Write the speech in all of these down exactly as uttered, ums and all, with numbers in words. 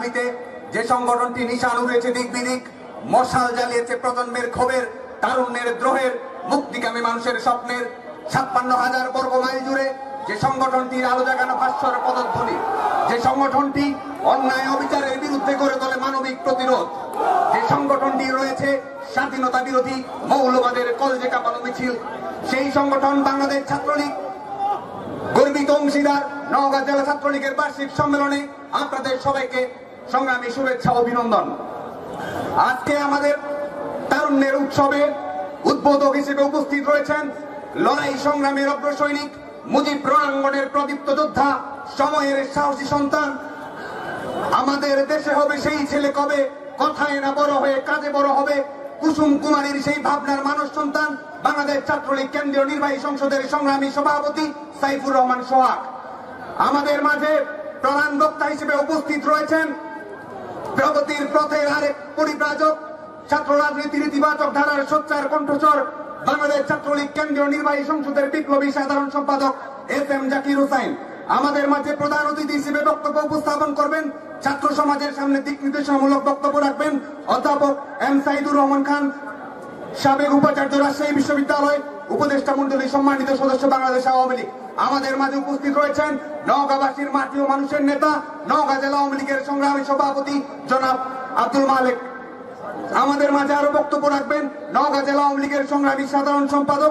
দাবিতে যে সংগঠনটি নিশান উড়েছে দিক বিদিক, মশাল জ্বালিয়েছে প্রজন্মের ক্ষোভের, তারুণ্যের দ্রোহের, মুক্তিকামী মানুষের স্বপ্নের, ছাপ্পান্ন হাজার বর্গ মাইল জুড়ে যে সংগঠনটির আলো জাগানো ভাস্বর পদধ্বনি, যে সংগঠনটি অন্যায় অবিচারের বিরুদ্ধে গড়ে তোলে মানবিক প্রতিরোধ, যে সংগঠনটি রয়েছে স্বাধীনতা বিরোধী মৌলবাদের কলজে কাঁপানো মিছিল, সেই সংগঠন বাংলাদেশ ছাত্রলীগ গর্বিত অংশীদার। নওগাঁ জেলা ছাত্রলীগের বার্ষিক সম্মেলনে আপনাদের সবাইকে সংগ্রামী শুভেচ্ছা অভিনন্দন। আজকে আমাদের তারুণ্যের উৎসবে উদ্বোধক হিসেবে উপস্থিত রয়েছেন লড়াই সংগ্রামের অগ্রসৈনিক, মুজিব রণাঙ্গনের প্রদীপ্ত যোদ্ধা, সময়ের সাহসী সন্তান। আমাদের দেশে হবে সেই ছেলে কবে, কথায় না বড় হয়ে কাজে বড় হবে, কুসুম কুমারীর সেই ভাবনার মানুষ সন্তান, বাংলাদেশ ছাত্রলীগ কেন্দ্রীয় নির্বাহী সংসদের সংগ্রামী সভাপতি সাইফুর রহমান সোহাগ। আমাদের মাঝে প্রধান বক্তা হিসেবে উপস্থিত রয়েছেন প্রগতির পথের আরেক পরিব্রাজক, ছাত্র রাজনীতির ইতিবাচক ধারার সোচ্চার কণ্ঠস্বর, বাংলাদেশ ছাত্রলীগ কেন্দ্রীয় নির্বাহী সংসদের বিপ্লবী সাধারণ সম্পাদক এস এম জাকির হুসাইন। আমাদের মাঝে প্রধান অতিথি হিসেবে বক্তব্য উপস্থাপন করবেন, ছাত্র সমাজের সামনে দিক নির্দেশনামূলক বক্তব্য রাখবেন অধ্যাপক এম সাইদুর রহমান খান, সাবেক উপাচার্য, রাজশাহী বিশ্ববিদ্যালয়, উপদেষ্টা মন্ডলীর সম্মানিত সদস্য, বাংলাদেশ আওয়ামী লীগ। আমাদের মাঝে উপস্থিত রয়েছেন নওগাঁবাসীর মাটি ও মানুষের নেতা, নওগাঁ জেলা আওয়ামী লীগের সংগ্রামী সভাপতি জনাব আব্দুল মালিক। আমাদের মাঝে আরো বক্তব্য রাখবেন নওগাঁ জেলা আওয়ামী লীগের সংগ্রামী সাধারণ সম্পাদক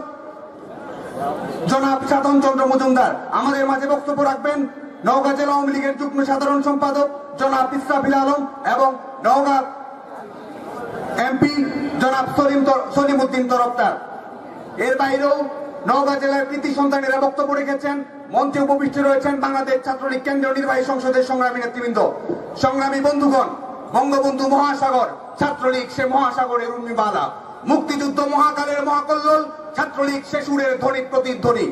জনাব সাধন চন্দ্র মজুমদার। আমাদের মাঝে বক্তব্য রাখবেন নওগাঁ জেলা আওয়ামী লীগের যুগ্ম সাধারণ সম্পাদক জনাব ইসরাফিল আলম এবং নওগাঁ এমপি জনাব সলিম সলিম উদ্দিন তরফদার। এর বাইরেও নওগাঁ জেলার কৃতি সন্তানেরা বক্তব্য রেখেছেন। মঞ্চে উপবিষ্ট রয়েছেন বাংলাদেশ ছাত্রলীগ কেন্দ্রীয় নির্বাহী সংসদের সংগ্রামী নেতৃবৃন্দ। সংগ্রামী বন্ধুগণ, বঙ্গবন্ধু মহাসাগর, ছাত্রলীগ সে মহাসাগরের উর্মিমালা, মুক্তিযুদ্ধ মহাকালের মহাকল্লোল, ছাত্রলীগ সে সুরের ধ্বনি প্রতিধ্বনি।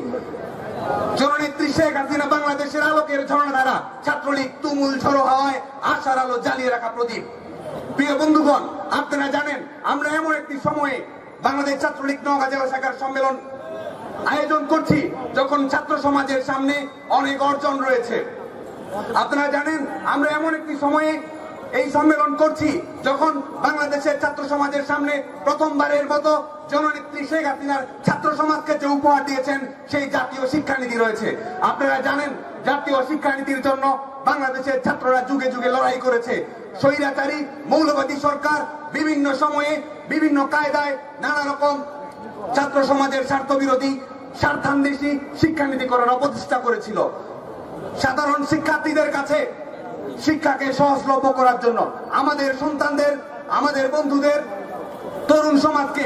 জননেত্রী শেখ হাসিনা বাংলাদেশের আলোকের ঝর্ণাধারা, ছাত্রলীগ তুমুল ঝড়ো হাওয়ায় আশার আলো জ্বালিয়ে রাখা প্রদীপ। প্রিয় বন্ধুগণ, আপনারা জানেন আমরা এমন একটি সময়ে বাংলাদেশ ছাত্রলীগ নওগাঁ জেলা শাখার সম্মেলন আয়োজন করছি যখন ছাত্র সমাজের সামনে অনেক অর্জন রয়েছে। আপনারা জানেন আমরা এমন একটি সময়ে এই সম্মেলন করছি যখন বাংলাদেশের ছাত্র সমাজের সামনে প্রথমবারের মতো জননেত্রী শেখ হাসিনার ছাত্র সমাজকে যে উপহার দিয়েছেন সেই জাতীয় শিক্ষানীতি রয়েছে। আপনারা জানেন জাতীয় শিক্ষানীতির জন্য বাংলাদেশের ছাত্ররা যুগে যুগে লড়াই করেছে। স্বৈরাচারী মৌলবাদী সরকার বিভিন্ন সময়ে বিভিন্ন কায়দায় নানা রকম ছাত্র সমাজের স্বার্থ বিরোধী স্বার্থান্বেষী শিক্ষানীতি করার অপচেষ্টা করেছিল। সাধারণ শিক্ষার্থীদের কাছে শিক্ষাকে সহজলভ্য করার জন্য, আমাদের সন্তানদের, আমাদের বন্ধুদের, তরুণ সমাজকে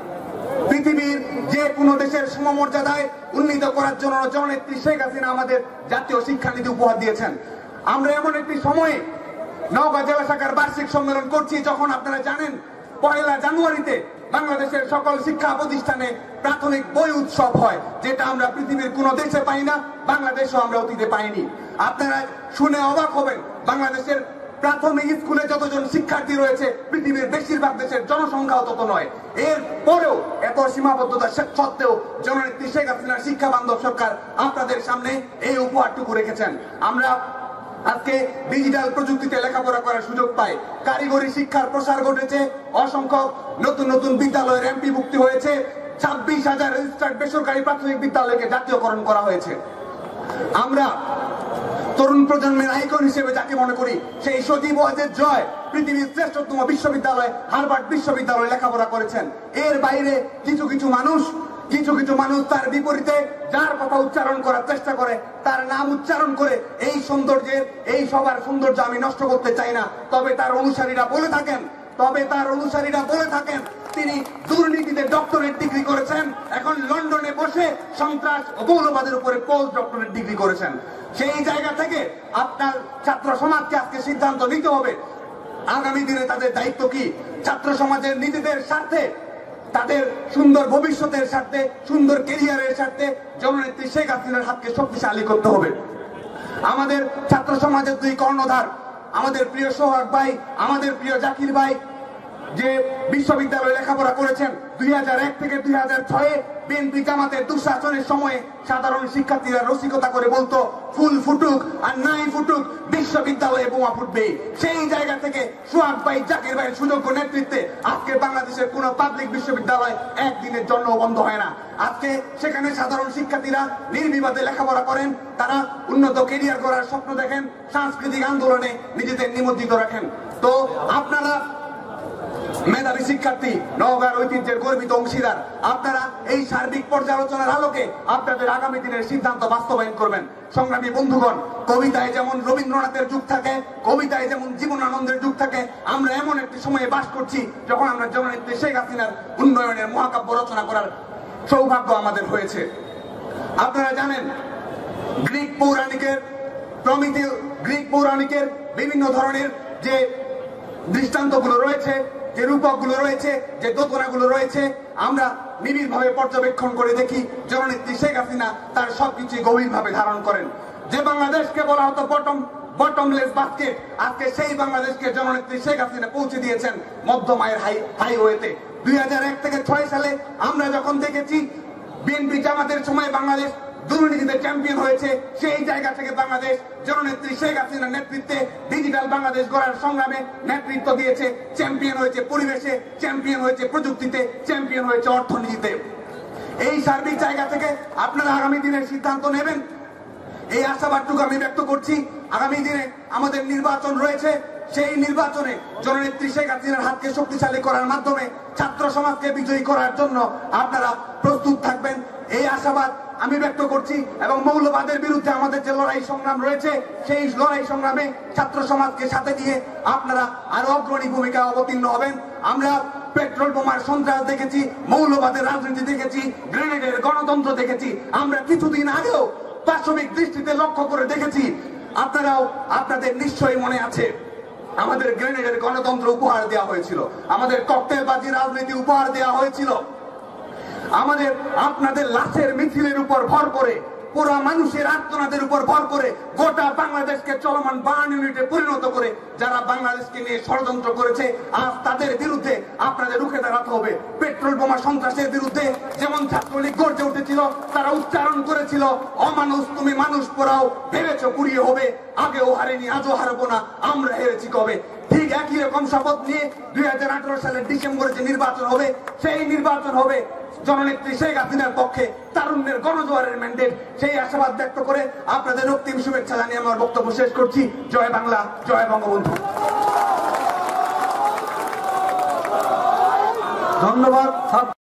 পৃথিবীর যে কোনো দেশের সমমর্যাদায় উন্নীত করার জন্য জননেত্রী শেখ হাসিনা আমাদের জাতীয় শিক্ষানীতি উপহার দিয়েছেন। আমরা এমন একটি সময়ে নওগাঁ জেলা শাখার বার্ষিক সম্মেলন করছি যখন আপনারা জানেন পয়লা জানুয়ারিতে বাংলাদেশের সকল শিক্ষা প্রতিষ্ঠানে প্রাথমিক বই উৎসব হয়, যেটা আমরা পৃথিবীর কোন দেশে পাই না, বাংলাদেশেও আমরা অতীতে পাইনি। আপনারা শুনে অবাক হবেন, বাংলাদেশের প্রাথমিক স্কুলে যতজন শিক্ষার্থী রয়েছে পৃথিবীর বেশিরভাগ দেশের জনসংখ্যাও তত নয়। এর পরেও এত সীমাবদ্ধতা সত্ত্বেও জননেত্রী শেখ হাসিনার শিক্ষা বান্ধব সরকার আপনাদের সামনে এই উপহারটুকু রেখেছেন। আমরা আজকে ডিজিটাল প্রযুক্তিতে লেখাপড়া করার সুযোগ পাই, কারিগরি শিক্ষার প্রসার ঘটেছে, অসংখ্য নতুন নতুন বিদ্যালয়ের এমপি মুক্তি হয়েছে, ছাব্বিশ হাজার রেজিস্টার্ড বেসরকারি প্রাথমিক বিদ্যালয়কে জাতীয়করণ করা হয়েছে। আমরা তরুণ প্রজন্মের আইকন হিসেবে যাকে মনে করি সেই সজীব ওয়াজেদ জয় পৃথিবীর শ্রেষ্ঠতম বিশ্ববিদ্যালয় হার্ভার্ড বিশ্ববিদ্যালয়ে লেখাপড়া করেছেন। এর বাইরে কিছু কিছু মানুষ কিছু কিছু মানুষ তার বিপরীতে যার কথা উচ্চারণ করার চেষ্টা করে, তার নাম উচ্চারণ করে এই সৌন্দর্যের এই সবার সৌন্দর্য আমি নষ্ট করতে চাই না, তবে তার অনুসারীরা বলে থাকেন তবে তার অনুসারীরা বলে থাকেন তিনি দুর্নীতিতে ডক্টরেট ডিগ্রি করেছেন, এখন লন্ডনে বসে সন্ত্রাস ও মৌলবাদের উপরে পোস্ট ডক্টরেট ডিগ্রি করেছেন। সেই জায়গা থেকে আপনার ছাত্র সমাজকে আজকে সিদ্ধান্ত নিতে হবে আগামী দিনে তাদের দায়িত্ব কি। ছাত্র সমাজের নিজেদের স্বার্থে, তাদের সুন্দর ভবিষ্যতের স্বার্থে, সুন্দর ক্যারিয়ারের স্বার্থে জননেত্রী শেখ হাসিনার হাতকে শক্তিশালী করতে হবে। আমাদের ছাত্র সমাজের দুই কর্ণধার, আমাদের প্রিয় সোহাগ ভাই, আমাদের প্রিয় জাকির ভাই, যে বিশ্ববিদ্যালয়ে লেখাপড়া করেছেন দুই হাজার এক থেকে দুই হাজার ছয়ে বিএনপি জামাতের দুঃশাসনের সময়ে সাধারণ শিক্ষার্থীরা রসিকতা করে বলতো ফুল ফুটুক আর নাই ফুটুক বিশ্ববিদ্যালয়ে বোমা ফুটবে। সেই জায়গা থেকে সোহাগ ভাই, জাকির ভাইয়ের সুযোগ্য নেতৃত্বে আজকে বাংলাদেশের কোন পাবলিক বিশ্ববিদ্যালয় একদিনের জন্য বন্ধ হয় না। আজকে সেখানে সাধারণ শিক্ষার্থীরা নির্বিবাদে লেখাপড়া করেন, তারা উন্নত কেরিয়ার করার স্বপ্ন দেখেন, সাংস্কৃতিক আন্দোলনে নিজেদের নিমজ্জিত রাখেন। তো আপনারা মেধাবী শিক্ষার্থী, নওগাঁর ঐতিহ্যের গর্বিত অংশীদার, আপনারা এই সার্বিক পর্যালোচনার আলোকে আপনাদের আগামী দিনের সিদ্ধান্ত বাস্তবায়ন করবেন। সংগ্রামী বন্ধুগণ, কবিতায় যেমন রবীন্দ্রনাথের যুগ থাকে, কবিতায় যেমন জীবনানন্দের যুগ থাকে, আমরা এমন একটি সময়ে বাস করছি যখন আমরা জননেত্রী শেখ হাসিনার উন্নয়নের মহাকাব্য রচনা করার সৌভাগ্য আমাদের হয়েছে। আপনারা জানেন গ্রিক পৌরাণিকের প্রমিতি গ্রিক পৌরাণিকের বিভিন্ন ধরনের যে দৃষ্টান্তগুলো রয়েছে, যে রূপকগুলো রয়েছে, যে দোতনাগুলো রয়েছে, আমরা নিবিড় ভাবে পর্যবেক্ষণ করে দেখি জননেত্রী শেখ হাসিনা তার সবকিছু গভীর ভাবে ধারণ করেন। যে বাংলাদেশকে বলা হতো বটম বটমলেস বাস্কেট, আজকে সেই বাংলাদেশকে জননেত্রী শেখ হাসিনা পৌঁছে দিয়েছেন মধ্যম আয়ের হাই হাইওয়েতে। দুই হাজার এক থেকে ছয় সালে আমরা যখন দেখেছি বিএনপি জামাতের সময় বাংলাদেশ দুর্নীতিতে চ্যাম্পিয়ন হয়েছে, সেই জায়গা থেকে বাংলাদেশ জননেত্রী শেখ হাসিনার নেতৃত্বে ডিজিটাল বাংলাদেশ গড়ার সংগ্রামে নেতৃত্ব দিয়েছে, চ্যাম্পিয়ন হয়েছে পরিবেশে, চ্যাম্পিয়ন হয়েছে প্রযুক্তিতে, চ্যাম্পিয়ন হয়েছে অর্থনীতিতে। এই সার্বিক জায়গা থেকে আপনারা আগামী দিনের সিদ্ধান্ত নেবেন, এই আশাবাদটুকু আমি ব্যক্ত করছি। আগামী দিনে আমাদের নির্বাচন রয়েছে, সেই নির্বাচনে জননেত্রী শেখ হাসিনার হাতকে শক্তিশালী করার মাধ্যমে ছাত্র সমাজকে বিজয়ী করার জন্য আপনারা প্রস্তুত থাকবেন, এই আশাবাদ আমি ব্যক্ত করছি। এবং মৌলবাদের বিরুদ্ধে আমাদের যে লড়াই সংগ্রাম রয়েছে, সেই লড়াই সংগ্রামে ছাত্র সমাজকে সাথে দিয়ে আপনারা আরো অগ্রণী ভূমিকা অবতীর্ণ হবেন। আমরা পেট্রোল বোমার সন্ত্রাস দেখেছি, মৌলবাদের রাজনীতি দেখেছি, গ্রেনেডের গণতন্ত্র দেখেছি, আমরা কিছুদিন আগেও পাশবিক দৃষ্টিতে লক্ষ্য করে দেখেছি। আপনারাও আপনাদের নিশ্চয়ই মনে আছে আমাদের গ্রেনেডের গণতন্ত্র উপহার দেওয়া হয়েছিল, আমাদের ককটেলবাজি রাজনীতি উপহার দেওয়া হয়েছিল, আমাদের আপনাদের লাশের মিছিলের উপর ভর করে, পুরো মানুষের আত্মনাদের উপর ভর করে গোটা বাংলাদেশকে চলমান বার্ন ইউনিটে পরিণত করে যারা বাংলাদেশকে নিয়ে ষড়যন্ত্র করেছে, আজ তাদের বিরুদ্ধে আপনাদের রুখে দাঁড়াতে হবে। পেট্রোল বোমা সন্ত্রাসের বিরুদ্ধে যেমন ছাত্রলীগ গর্জে উঠেছিল, তারা উচ্চারণ করেছিল অমানুষ তুমি মানুষ পোড়াও, ভেবেছ কুড়িয়ে হবে, আগেও হারেনি আজও হারবো না, আমরা হেরেছি কবে। ঠিক একই রকম শপথ নিয়ে দুই হাজার আঠারো সালের ডিসেম্বরে যে নির্বাচন হবে, সেই নির্বাচন হবে জননেত্রী শেখ হাসিনার পক্ষে তারুণ্যের গণজোয়ারের ম্যান্ডেট। সেই আশাবাদ ব্যক্ত করে আপনাদের রক্তিম শুভেচ্ছা জানিয়ে আমার বক্তব্য শেষ করছি। জয় বাংলা, জয় বঙ্গবন্ধু। ধন্যবাদ।